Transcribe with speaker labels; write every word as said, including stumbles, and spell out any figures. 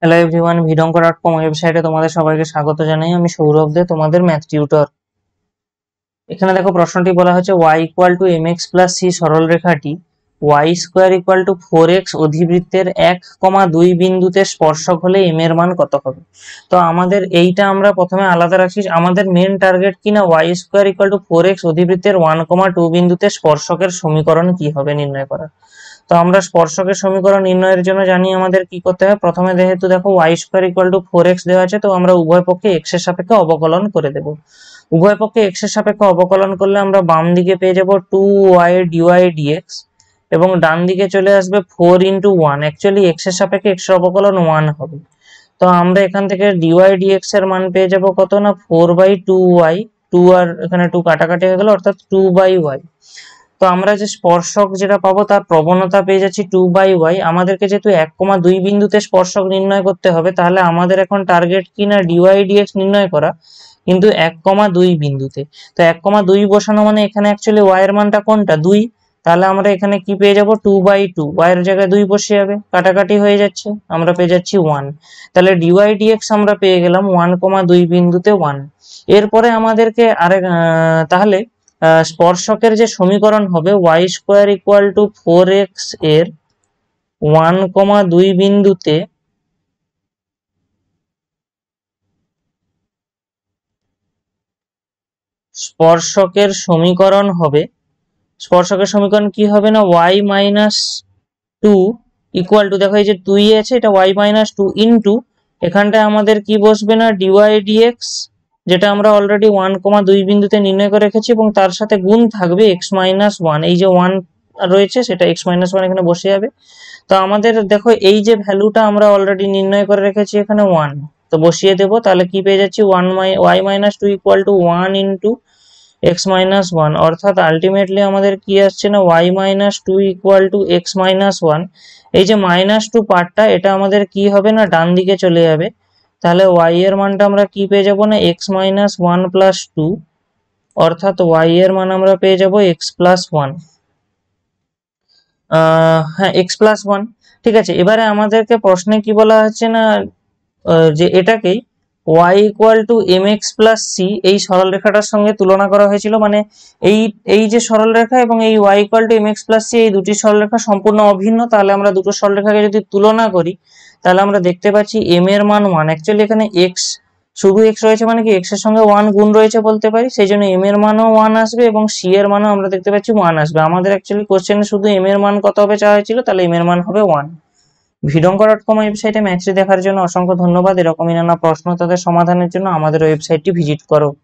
Speaker 1: Hello everyone, ভিডঙ্কর dot com ওয়েবসাইটে তোমাদের সবাইকে স্বাগত জানাই। আমি সৌরভ দে, তোমাদের ম্যাথ টিউটর। এখানে দেখো প্রশ্নটি বলা হচ্ছে y equal to m x plus c সরলরেখাটি y square equal to four x অধিবৃত্তের এক কমা দুই বিন্দুতে স্পর্শক হলে m এর মান কত হবে। তো আমাদের এইটা আমরা প্রথমে আলাদা রাখি, আমাদের মেন টার্গেট কি না y square equal to four x অধিবৃত্তের ওয়ান কমা টু বিন্দুতে স্পর্শকের সমীকরণ কি হবে নির্ণয় করা। তো আমরা স্পর্শকের সমীকরণ নির্ণয়ের জন্য জানি আমাদের কি করতে হবে। প্রথমে যেহেতু দেখো y square equal to four x দেওয়া আছে, তো আমরা উভয় পক্ষে x এর সাপেক্ষে অবকলন করে দেব। উভয় পক্ষে x এর সাপেক্ষে অবকলন করলে আমরা বাম দিকে পেয়ে যাব টু ওয়াই ডিওয়াই ডিএক্স এবং ডান দিকে চলে আসবে four into one. Actually x এর সাপেক্ষে x এর অবকলন ওয়ান হবে। তো আমরা এখান থেকে ডিওয়াই ডিএক্স এর মান পেয়ে যাব কত না four by two y, two আর এখানে টু কাটাকাটি হয়ে গেল, অর্থাৎ টু বাই ওয়াই। তো আমরা যে স্পর্শক যেটা পাবো তার প্রবণতা পেয়ে যাচ্ছি টু বাই ওয়াই। আমাদেরকে যেহেতু এক কমা দুই বিন্দুতে স্পর্শক নির্ণয় করতে হবে, তাহলে আমাদের এখন টার্গেট কি না ডিওয়াই ডিএক্স নির্ণয় করা, কিন্তু এক কমা দুই বিন্দুতে। তো এক কমা দুই বসানো মানে এখানে অ্যাকচুয়ালি ওয়াই এর মানটা কোনটা, দুই। তাহলে আমরা এখানে কি পেয়ে যাব টু বাই টু, ওয়াই এর জায়গায় দুই বসে যাবে, কাটাকাটি হয়ে যাচ্ছে, আমরা পেয়ে যাচ্ছি ওয়ান। তাহলে ডিওয়াই ডিএক্স আমরা পেয়ে গেলাম ওয়ান কমা দুই বিন্দুতে ওয়ান। এরপরে আমাদেরকে আরেক তাহলে স্পর্শকের যে সমীকরণ হবে y square equal to four x এর ওয়ান কমা দুই বিন্দুতে স্পর্শকের সমীকরণ হবে, স্পর্শকের সমীকরণ কি হবে না y minus two equal to, দেখো এই যে টু আছে, এটা ওয়াই মাইনাস টু ইন্টু এখানটায় আমাদের কি বসবে না ডিওয়াই ডিএক্স, যেটা আমরা অলরেডি ওয়ান কমা দুই বিন্দুতে নির্ণয় করে রেখেছি, এবং তার সাথে গুণ থাকবে এক্স মাইনাস ওয়ান। এই যে ওয়ান রয়েছে সেটা এক্স মাইনাস ওয়ান এখানে বসে যাবে। তো আমাদের দেখো এই যে ভ্যালুটা আমরা অলরেডি নির্ণয় করে রেখেছি এখানে ওয়ান, তো বসিয়ে দেবো। তাহলে কি পেয়ে যাচ্ছি one my y minus two equal to one into x minus one, অর্থাৎ আলটিমেটলি আমাদের কি আসছে না y minus two equal to x minus one. এই যে মাইনাস টু পার্টটা এটা আমাদের কি হবে না ডান দিকে চলে যাবে। তাহলে y এর মানটা আমরা কি পেয়ে যাব না x minus one plus two, অর্থাৎ y এর মান আমরা পেয়ে যাব x প্লাস ওয়ান। হ্যাঁ, x প্লাস ওয়ান। ঠিক আছে, এবারে আমাদেরকে প্রশ্নে কি বলা হচ্ছে না যে এটাকেই y equal to m x plus c এই সরলরেখাটার সঙ্গে তুলনা করা হয়েছিল। মানে এই এই যে সরলরেখা এবং এই y equal to m x plus c এই দুটি সরলরেখা সম্পূর্ণ অভিন্ন। তাহলে আমরা দুটো সরলরেখাকে যদি তুলনা করি তাহলে আমরা দেখতে পাচ্ছি m এর মান ওয়ান। অ্যাকচুয়ালি এখানে x শুধু x রয়েছে, মানে কি x এর সঙ্গে ওয়ান গুণ রয়েছে বলতে পারি, সেই জন্য m এর মানও ওয়ান আসবে এবং c এর মানও আমরা দেখতে পাচ্ছি ওয়ান আসবে। আমাদের অ্যাকচুয়ালি কোশ্চেনে শুধু m এর মান কত হবে চাওয়া হয়েছিল, তাহলে m এর মান হবে ওয়ান। ভিডঙ্কর ডট কম ওয়েবসাইটে ম্যাথটি দেখার জন্য অসংখ্য ধন্যবাদ। এরকমই নানা প্রশ্ন তাদের সমাধানের জন্য আমাদের ওয়েবসাইটটি ভিজিট করো।